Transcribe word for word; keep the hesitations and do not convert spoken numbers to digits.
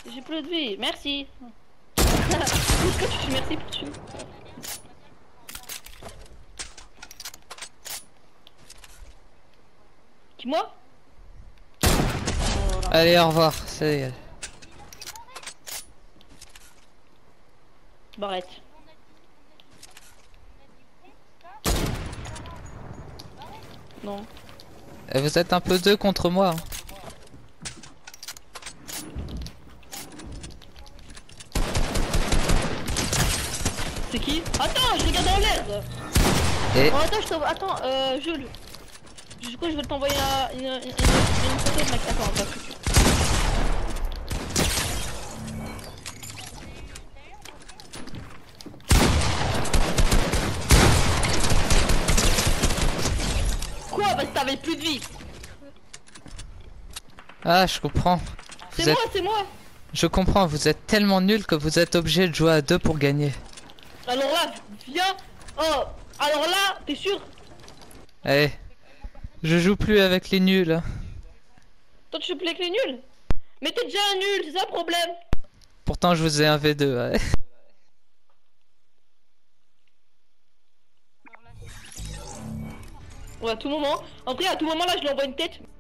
J'ai plus de vie, merci. Pourquoi tu dis merci pour tuer? Qui moi? Allez, au revoir, c'est... Barrette. Non. Et vous êtes un peu deux contre moi. Hein. C'est qui? Attends, je regarde dans l'air. Et... Oh, attends, je t'envoie. Attends, euh, Jules. Du coup, je vais t'envoyer une, une, une, une photo de mec. Attends, attends. Quoi? Parce que t'avais plus de vie. Ah, je comprends. C'est Vous êtes... moi, c'est moi. Je comprends, vous êtes tellement nul que vous êtes obligé de jouer à deux pour gagner. Alors là, viens. Oh, alors là, t'es sûr? Allez, je joue plus avec les nuls. Hein. Toi, tu joues plus avec les nuls? Mais t'es déjà un nul, c'est ça le problème. Pourtant, je vous ai un V deux. Ouais. Ouais, à tout moment. En vrai, à tout moment, là, je lui envoie une tête.